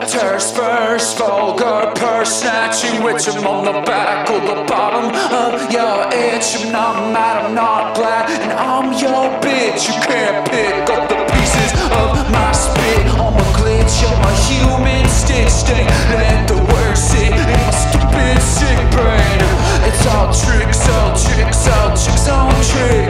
terse verse, vulgar purse snatching, which I'm on the back or the bottom of your itch. I'm not mad, I'm not glad, and I'm your bitch. You can't pick up the pieces of my spit. I'm a glitch, I'm a human stitch stain. Let the word sit in my stupid sick brain. It's all tricks, all tricks, all tricks on tricks.